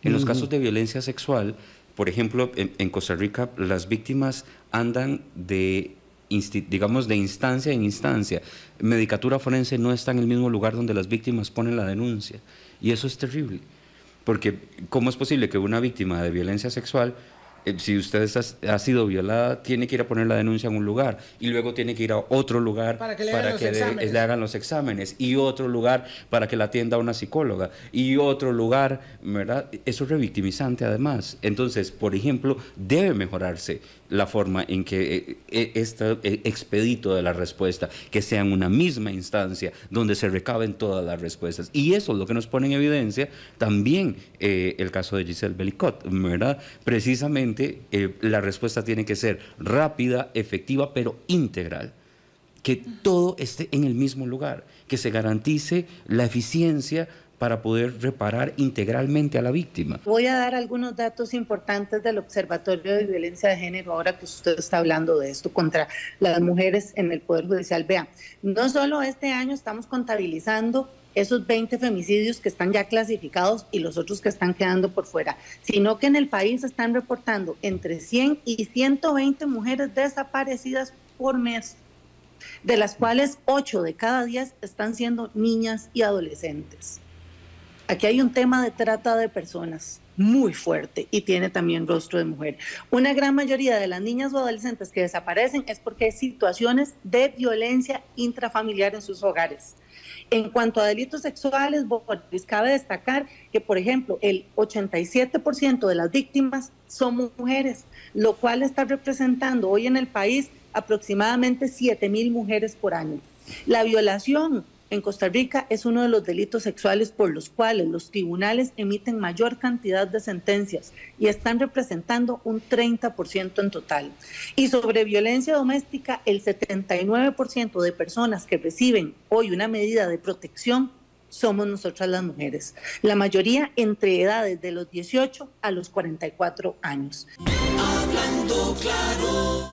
En los casos de violencia sexual, por ejemplo, en Costa Rica, las víctimas andan digamos, de instancia en instancia. Medicatura forense no está en el mismo lugar donde las víctimas ponen la denuncia. Y eso es terrible. Porque, ¿cómo es posible que una víctima de violencia sexual, si usted ha sido violada, tiene que ir a poner la denuncia en un lugar y luego tiene que ir a otro lugar para que le hagan los exámenes, y otro lugar para que la atienda una psicóloga, y otro lugar, ¿verdad? Eso es revictimizante además. Entonces, por ejemplo, debe mejorarse la forma en que este expedito de la respuesta, que sea en una misma instancia donde se recaben todas las respuestas. Y eso es lo que nos pone en evidencia también el caso de Giselle Bellicot, ¿verdad? Precisamente la respuesta tiene que ser rápida, efectiva, pero integral. Que todo esté en el mismo lugar, que se garantice la eficiencia para poder reparar integralmente a la víctima. Voy a dar algunos datos importantes del Observatorio de Violencia de Género, ahora que usted está hablando de esto contra las mujeres en el Poder Judicial. Vean, no solo este año estamos contabilizando esos 20 femicidios que están ya clasificados y los otros que están quedando por fuera, sino que en el país se están reportando entre 100 y 120 mujeres desaparecidas por mes, de las cuales 8 de cada 10 están siendo niñas y adolescentes. Aquí hay un tema de trata de personas muy fuerte y tiene también rostro de mujer. Una gran mayoría de las niñas o adolescentes que desaparecen es porque hay situaciones de violencia intrafamiliar en sus hogares. En cuanto a delitos sexuales, Boris, cabe destacar que, por ejemplo, el 87% de las víctimas son mujeres, lo cual está representando hoy en el país aproximadamente 7,000 mujeres por año. La violación en Costa Rica es uno de los delitos sexuales por los cuales los tribunales emiten mayor cantidad de sentencias y están representando un 30% en total. Y sobre violencia doméstica, el 79% de personas que reciben hoy una medida de protección somos nosotras las mujeres. La mayoría entre edades de los 18 a los 44 años. Hablando claro.